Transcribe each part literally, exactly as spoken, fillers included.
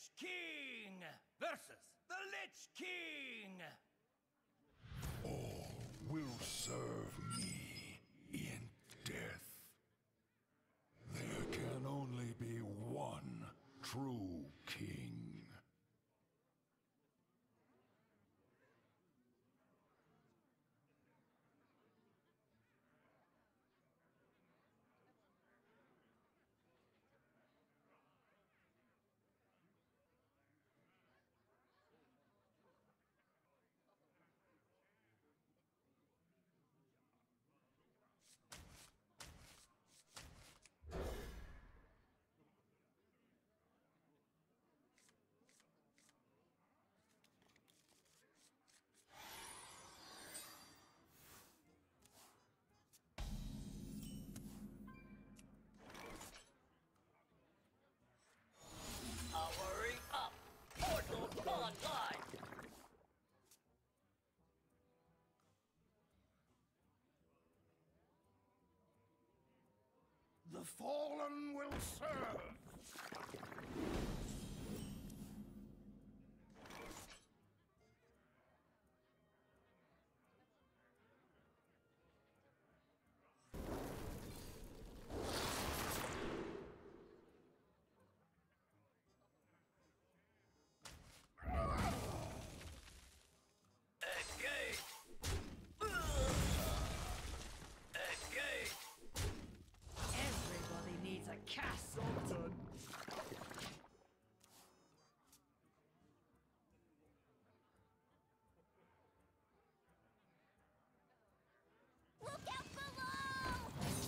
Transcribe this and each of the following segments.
Lich King versus the Lich King. All will serve me in death. There can only be one true king. Powering up! Portal online! The fallen will serve. Engage! Engage! Everybody needs a castle. Look out below!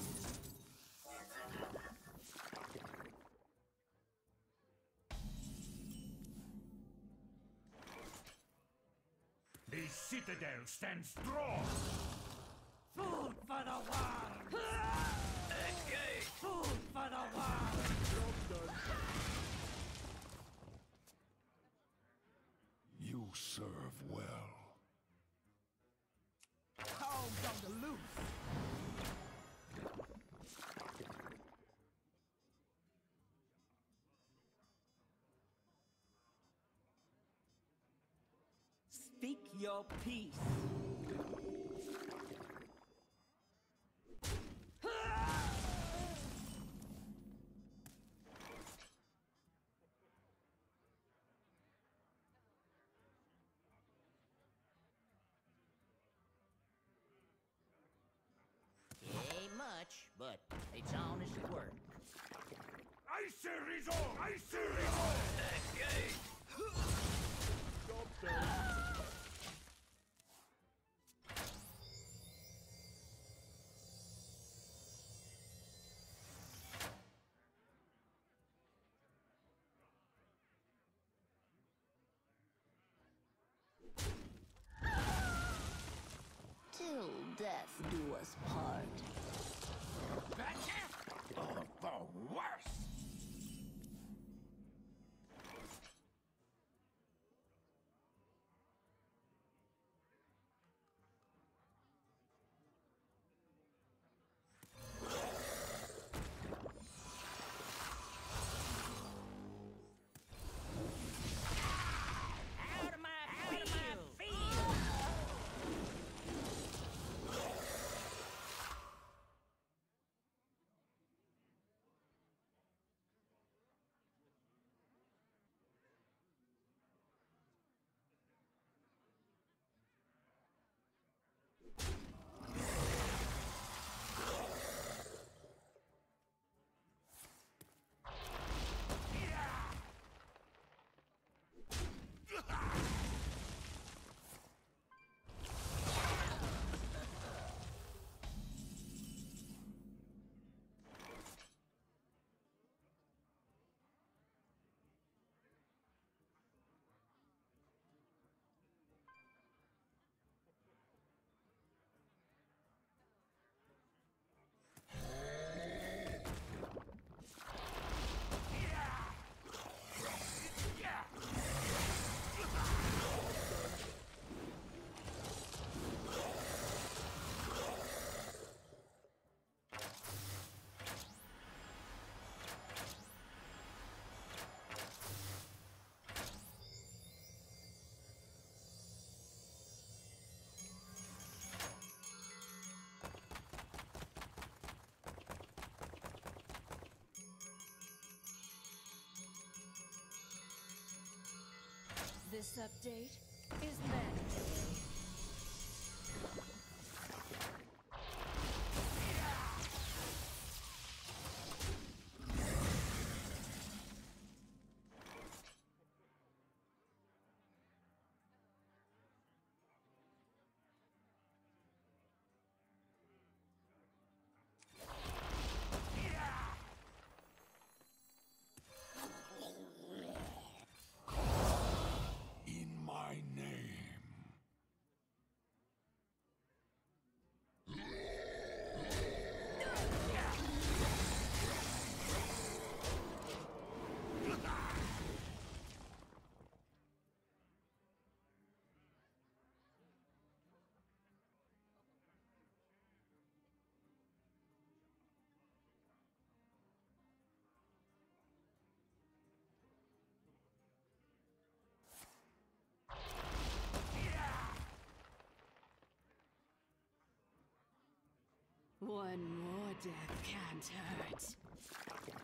The citadel stands strong! Food for the worms! Engage! Food for the worms! You serve well. Hounds on the loose. Speak your peace. Ain't much, but it's honest work. I say resolve! I say resolve! Engage! Till death do us part. That's of the worst. Out of my field! Out of my field! This update is mandatory. In my name. One more death can't hurt.